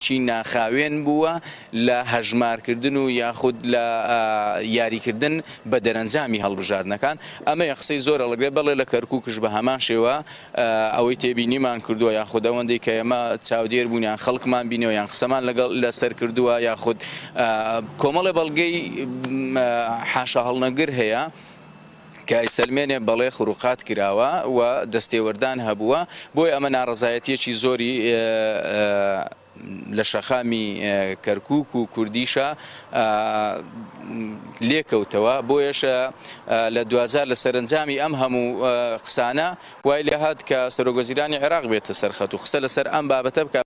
بەڵگەیەکی ناخاوێن بووە لە هەژمارکردن و یاخود لە یاریکردن بە دەرەنجامی هەڵبژاردنەکان. ئەمە قسەی زۆر ئەڵگرێت بەڵێ لە کەرکووکش بە هەمان شێوە ئەوەی تێبینیمان کردووە یاخود ئەوەندەی کە ئێمە چاودێر بوون یان خەڵکمان بینەوە یان قسەمان لەسەر کردووە یاخود کۆمەڵێ بەڵگەی حاشا هەڵنەگر هەیە کە ئیسلمێنێ بەڵێ خروقات کراوە و دەستێوەردان هەبووە بۆی ئەمە ناڕەزایەتیەکی زۆری لە شەخامی کەرکووک و کوردیشە لێکەوتەوە بۆیەشە لە 2000 لە سەرنجامی ئەم هەموو قسانە وای لێ هات کە سەرۆکوەزیرانی عێراق بێتە سەرخەت و قسە لەسەر ئەم بابەتە بکە